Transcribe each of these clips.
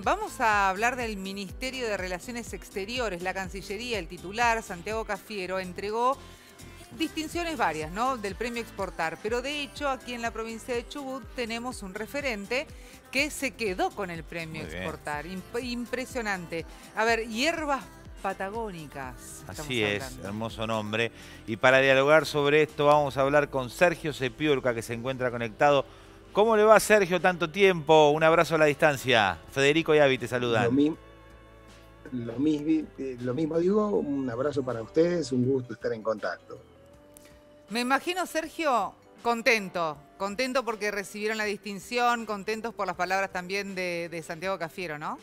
Vamos a hablar del Ministerio de Relaciones Exteriores. La Cancillería, el titular, Santiago Cafiero, entregó distinciones varias, ¿no? Del premio Exportar. Pero de hecho, aquí en la provincia de Chubut tenemos un referente que se quedó con el premio Muy bien. Exportar. Impresionante. A ver, hierbas patagónicas. Así Estamos es, hablando. hermoso nombre. Y para dialogar sobre esto vamos a hablar con Sergio Sepiurca, que se encuentra conectado. ¿Cómo le va, Sergio, tanto tiempo? Un abrazo a la distancia. Federico y Avi te Lo saludan. mismo, lo mismo digo, un abrazo para ustedes, un gusto estar en contacto. Me imagino, Sergio, contento porque recibieron la distinción, contentos por las palabras también de Santiago Cafiero, ¿no?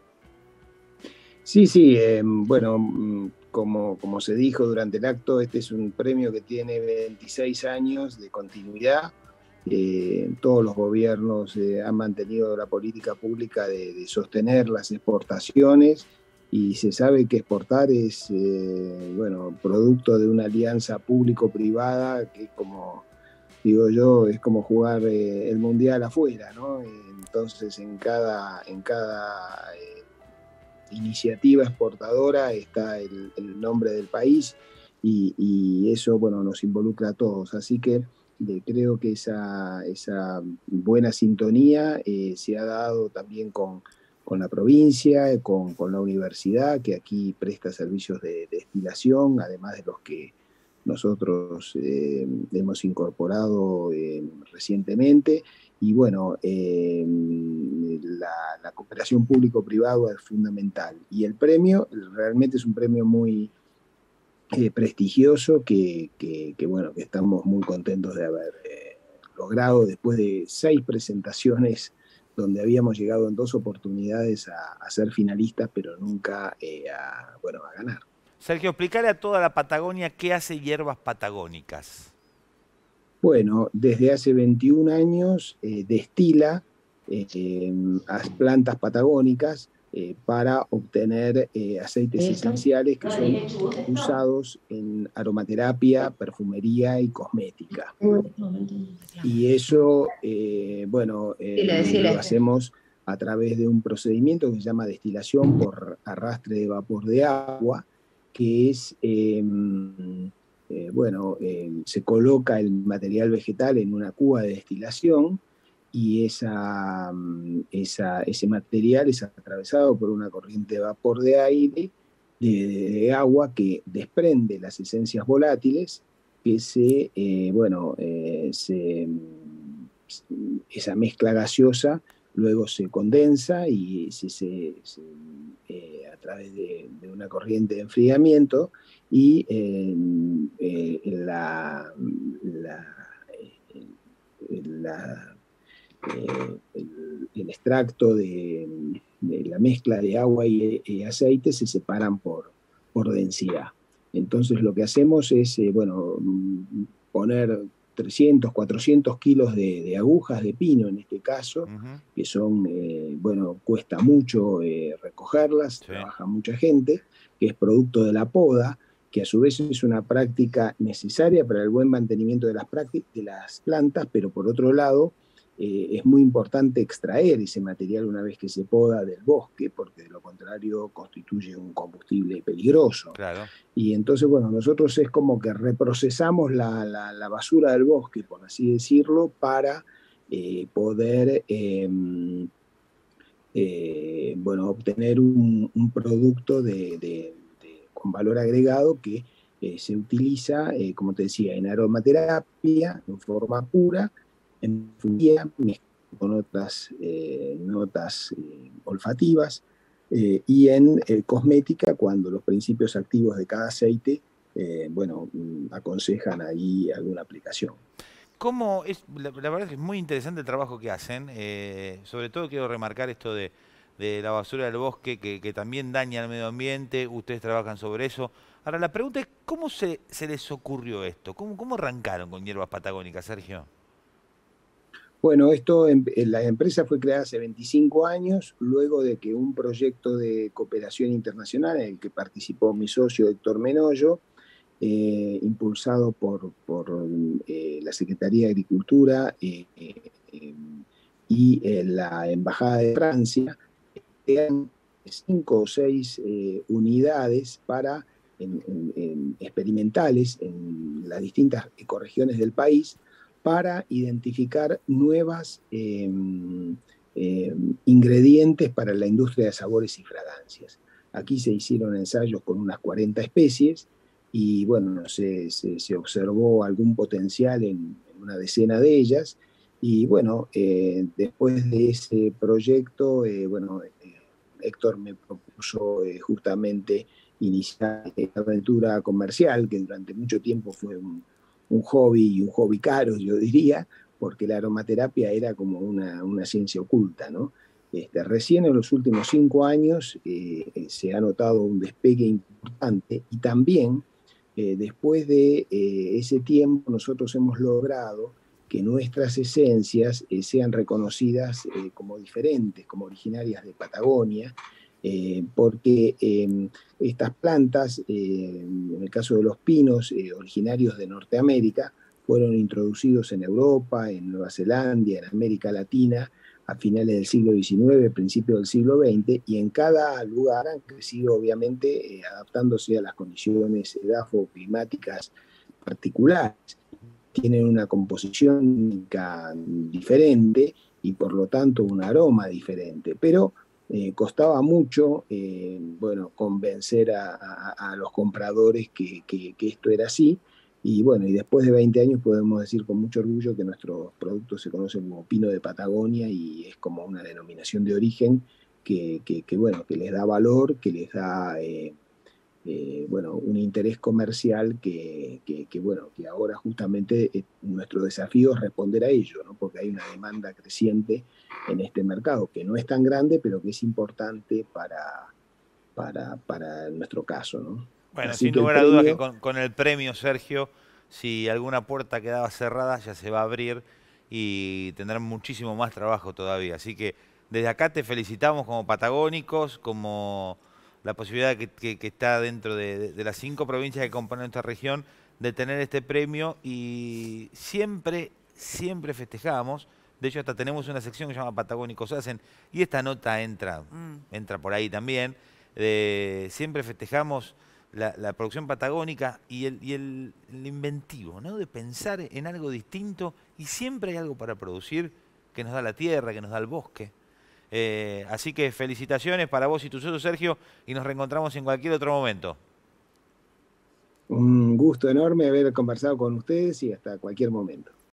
Sí, sí, bueno, como se dijo durante el acto, este es un premio que tiene 26 años de continuidad. Todos los gobiernos han mantenido la política pública de sostener las exportaciones y se sabe que exportar es, bueno, producto de una alianza público-privada que, como digo yo, es como jugar el mundial afuera, ¿no? Entonces, en cada iniciativa exportadora está el nombre del país y eso, bueno, nos involucra a todos. Así que creo que esa buena sintonía se ha dado también con la provincia, con la universidad, que aquí presta servicios de destilación, además de los que nosotros hemos incorporado recientemente. Y bueno, la cooperación público-privada es fundamental. Y el premio realmente es un premio muy prestigioso bueno, que estamos muy contentos de haber logrado después de 6 presentaciones donde habíamos llegado en 2 oportunidades a ser finalistas, pero nunca bueno, a ganar. Sergio, explícale a toda la Patagonia qué hace Hierbas Patagónicas. Bueno, desde hace 21 años destila las plantas patagónicas para obtener aceites esenciales que son usados en aromaterapia, perfumería y cosmética. Y eso, bueno, lo hacemos a través de un procedimiento que se llama destilación por arrastre de vapor de agua, que es bueno, se coloca el material vegetal en una cuba de destilación y ese material es atravesado por una corriente de vapor de aire, de agua, que desprende las esencias volátiles que bueno, esa mezcla gaseosa luego se condensa y a través de una corriente de enfriamiento y el extracto de la mezcla de agua y aceite se separan por densidad. Entonces lo que hacemos es, bueno, poner 300, 400 kilos de agujas de pino en este caso, que son, bueno, cuesta mucho recogerlas, Sí. trabaja mucha gente, que es producto de la poda, que a su vez es una práctica necesaria para el buen mantenimiento de las plantas, pero por otro lado es muy importante extraer ese material una vez que se poda del bosque, porque de lo contrario constituye un combustible peligroso. Claro. Y entonces, bueno, nosotros es como que reprocesamos la basura del bosque, por así decirlo, para poder bueno, obtener un producto con valor agregado que se utiliza, como te decía, en aromaterapia, en forma pura, en fumía, con otras notas olfativas, y en cosmética, cuando los principios activos de cada aceite, bueno, aconsejan ahí alguna aplicación. ¿Cómo es? La verdad es que es muy interesante el trabajo que hacen. Sobre todo quiero remarcar esto de la basura del bosque que también daña al medio ambiente. Ustedes trabajan sobre eso. Ahora, la pregunta es, ¿cómo se les ocurrió esto? ¿Cómo arrancaron con Hierbas Patagónicas, Sergio? Bueno, la empresa fue creada hace 25 años, luego de que un proyecto de cooperación internacional en el que participó mi socio Héctor Menoyo, impulsado por la Secretaría de Agricultura y la Embajada de Francia, crean 5 o 6 unidades experimentales en las distintas ecorregiones del país para identificar nuevas ingredientes para la industria de sabores y fragancias. Aquí se hicieron ensayos con unas 40 especies y bueno, se observó algún potencial en una decena de ellas. Y bueno, después de ese proyecto, Héctor me propuso justamente iniciar esta aventura comercial, que durante mucho tiempo fue un hobby, y un hobby caro, yo diría, porque la aromaterapia era como una ciencia oculta, ¿no? Recién en los últimos 5 años se ha notado un despegue importante y también después de ese tiempo nosotros hemos logrado que nuestras esencias sean reconocidas como diferentes, como originarias de Patagonia, porque estas plantas, en el caso de los pinos, originarios de Norteamérica, fueron introducidos en Europa, en Nueva Zelanda, en América Latina, a finales del siglo XIX, principios del siglo XX, y en cada lugar han crecido, obviamente, adaptándose a las condiciones edafoclimáticas particulares. Tienen una composición química diferente y por lo tanto un aroma diferente, pero costaba mucho convencer a los compradores que esto era así. Y bueno, y después de 20 años podemos decir con mucho orgullo que nuestros productos se conocen como pino de Patagonia y es como una denominación de origen que les da valor, que les da un interés comercial que ahora justamente nuestro desafío es responder a ello, ¿no? Porque hay una demanda creciente en este mercado, que no es tan grande, pero que es importante para nuestro caso, ¿no? Bueno, Así sin que el lugar a dudas que premio, con el premio, Sergio, si alguna puerta quedaba cerrada, ya se va a abrir y tendrán muchísimo más trabajo todavía. Así que desde acá te felicitamos como patagónicos, como la posibilidad que está dentro de las 5 provincias que componen esta región de tener este premio y siempre, siempre festejamos. De hecho, hasta tenemos una sección que se llama Patagónicos Hacen y esta nota entra por ahí también. Siempre festejamos la producción patagónica y el inventivo, ¿no? De pensar en algo distinto y siempre hay algo para producir que nos da la tierra, que nos da el bosque. Así que felicitaciones para vos y tu socio Sergio y nos reencontramos en cualquier otro momento. un gusto enorme haber conversado con ustedes y hasta cualquier momento.